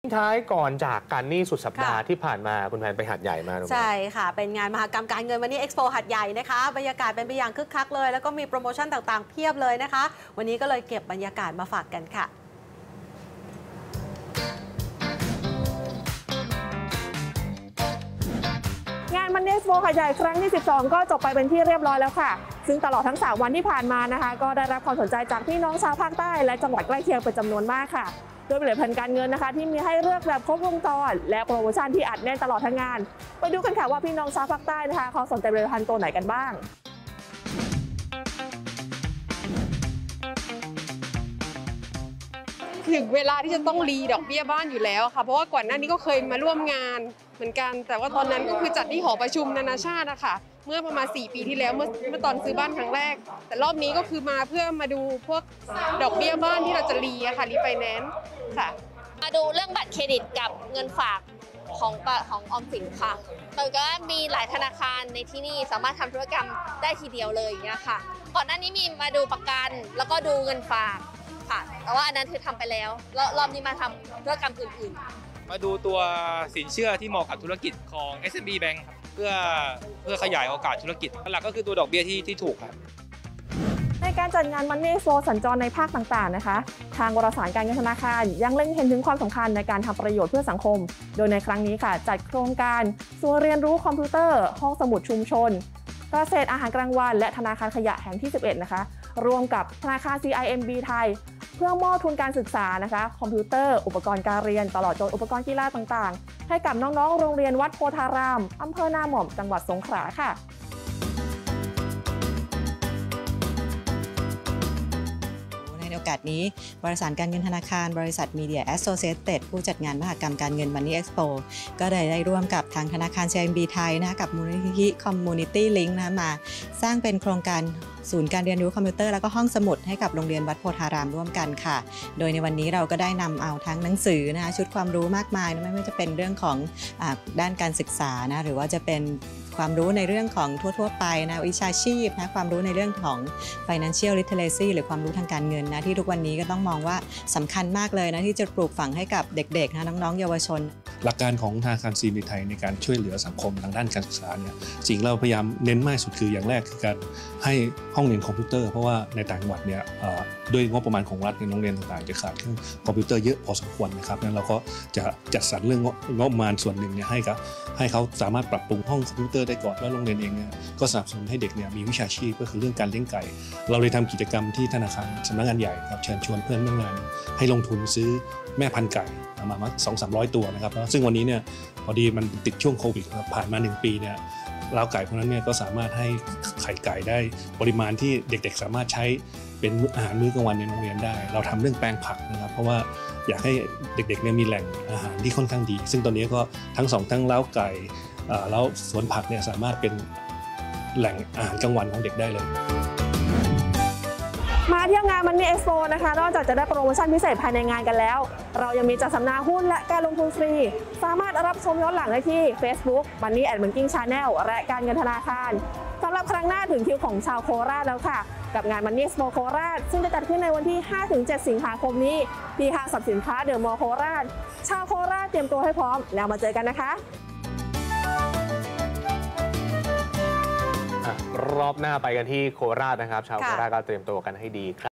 ท้ายก่อนจากกันนี่สุดสัปดาห์ที่ผ่านมาคุณแพนไปหาดใหญ่มาใช่ค่ะเป็นงานมหกรรมการเงินวันนี้เอ็กซ์โปหาดใหญ่นะคะบรรยากาศเป็นไปอย่างคึกคักเลยแล้วก็มีโปรโมชั่นต่างๆเพียบเลยนะคะวันนี้ก็เลยเก็บบรรยากาศมาฝากกันค่ะงานมันเนสโบหาดใหญ่ครั้งที่ 12 ก็จบไปเป็นที่เรียบร้อยแล้วค่ะซึ่งตลอดทั้ง3วันที่ผ่านมานะคะก็ได้รับความสนใจจากพี่น้องชาวภาคใต้และจังหวัดใกล้เคียงเป็นจำนวนมากค่ะโดยผลิตภัณฑ์การเงินนะคะที่มีให้เลือกแบบครบวงจรและโปรโมชั่นที่อัดแน่นตลอดทั้งงานไปดูกันค่ะว่าพี่น้องชาวภาคใต้นะคะเขาสนใจผลิตภัณฑ์ตัวไหนกันบ้างถึงเวลาที่จะต้องรีดอกเบี้ยบ้านอยู่แล้วค่ะเพราะว่าก่อนหน้านี้ก็เคยมาร่วมงานเหมือนกันแต่ว่าตอนนั้นก็คือจัดที่หอประชุมนานาชาตินะคะเมื่อประมาณ4 ปีที่แล้วเมื่อตอนซื้อบ้านครั้งแรกแต่รอบนี้ก็คือมาเพื่อมาดูพวกดอกเบี้ยบ้านที่เราจะรีอะค่ะรีไฟแนนซ์ค่ะมาดูเรื่องบัตรเครดิตกับเงินฝากของออมสินค่ะมันก็มีหลายธนาคารในที่นี่สามารถทำธุรกรรมได้ทีเดียวเลยอย่างเงี้ยค่ะก่อนหน้านี้มีมาดูประกันแล้วก็ดูเงินฝากค่ะแต่ว่าอันนั้นคือทำไปแล้วรอบนี้มาทำธุรกรรมอื่นๆมาดูตัวสินเชื่อที่เหมาะกับธุรกิจของ SME Bank ครับเพื่อขยายโอกาสธุรกิจหลักก็คือตัวดอกเบี้ยที่ถูกครับในการจัดงานมันนี่โฟสัญจรในภาคต่างๆนะคะทางวารสารการเงินธนาคารยังเล็งเห็นถึงความสำคัญในการทำประโยชน์เพื่อสังคมโดยในครั้งนี้ค่ะจัดโครงการศูนย์เรียนรู้คอมพิวเตอร์ห้องสมุดชุมชนเกษตรอาหารกลางวันและธนาคารขยะแห่งที่ 11 นะคะรวมกับธนาคาร CIMB ไทยเพื่อมอบทุนการศึกษานะคะคอมพิวเตอร์อุปกรณ์การเรียนตลอดจนอุปกรณ์กีฬาต่างๆให้กับน้องๆโรงเรียนวัดโพธารามอำเภอนาหม่อมจังหวัดสงขลาค่ะในโอกาสนี้บริษัทการเงินธนาคารบริษัท Media Associated ผู้จัดงานมหกรรมการเงิน Money Expo ก็ได้ร่วมกับทางธนาคาร CIMB ไทยนะกับมูลนิธิ Community Link นะมาสร้างเป็นโครงการศูนย์การเรียนรู้คอมพิวเตอร์แล้วก็ห้องสมุดให้กับโรงเรียนวัดโพธารามร่วมกันค่ะโดยในวันนี้เราก็ได้นำเอาทั้งหนังสือนะคะชุดความรู้มากมายนะไม่ว่าจะเป็นเรื่องของด้านการศึกษานะหรือว่าจะเป็นความรู้ในเรื่องของทั่วไปนะวิชาชีพนะความรู้ในเรื่องของ financial literacy หรือความรู้ทางการเงินนะที่ทุกวันนี้ก็ต้องมองว่าสำคัญมากเลยนะที่จะปลูกฝังให้กับเด็กๆนะน้องๆเยาวชนหลักการของธนาคาร CIMB ไทยในการช่วยเหลือสังคมทางด้านการศึกษาเนี่ยสิ่งเราพยายามเน้นมากสุดคืออย่างแรกคือการให้ห้องเรียนคอมพิวเตอร์เพราะว่าในต่างจังหวัดเนี่ยด้วยงบประมาณของรัฐในโรงเรียนต่างๆจะขาดเครื่องคอมพิวเตอร์เยอะพอสมควรนะครับนั้นเราก็จะจัดสรรเรื่องงบประมาณส่วนหนึ่งเนี่ยให้เขาสามารถปรับปรุงห้องคอมพิวเตอร์ได้ก่อนแล้วโรงเรียนเองเนี่ยก็สนับสนุนให้เด็กเนี่ยมีวิชาชีพก็คือเรื่องการเลี้ยงไก่เราเลยทำกิจกรรมที่ธนาคารสำนักงานใหญ่ครับเชิญชวนเพื่อนร่วมงานให้ลงทุนซื้อแม่พันธุ์ไก่มา200-300 ตัวนะครับซึ่งวันนี้เนี่ยพอดีมันติดช่วงโควิดผ่านมา1 ปีเนี่ยล้าวไก่พวกนั้นเนี่ยก็สามารถให้ไข่ไก่ได้ปริมาณที่เด็กๆสามารถใช้เป็นอาหารมื้อกลางวันในโรงเรียนได้เราทำเรื่องแปลงผักนะครับเพราะว่าอยากให้เด็กๆเนี่ยมีแหล่งอาหารที่ค่อนข้างดีซึ่งตอนนี้ก็ทั้งทั้งล้าวไก่แล้วสวนผักเนี่ยสามารถเป็นแหล่งอาหารกลางวันของเด็กได้เลยมาเที่ยวงานมันนี่เอ็กซ์โปนะคะนอกจากจะได้โปรโมชั่นพิเศษภายในงานกันแล้วเรายังมีจัดสัมมนาหุ้นและการลงทุนฟรีสามารถรับชมย้อนหลังได้ที่ Facebook Money and Banking Channel และการเงินธนาคารสำหรับครั้งหน้าถึงคิวของชาวโคราชแล้วค่ะกับงานมันนี่เอ็กซ์โปโคราชซึ่งจะจัดขึ้นในวันที่ 5-7 สิงหาคมนี้ที่ห้างสรรพสินค้าเดอะมอลล์โคราชชาวโคราชเตรียมตัวให้พร้อมแล้วมาเจอกันนะคะรอบหน้าไปกันที่โคราชนะครับชาวโคราชก็เตรียมตัวกันให้ดีครับ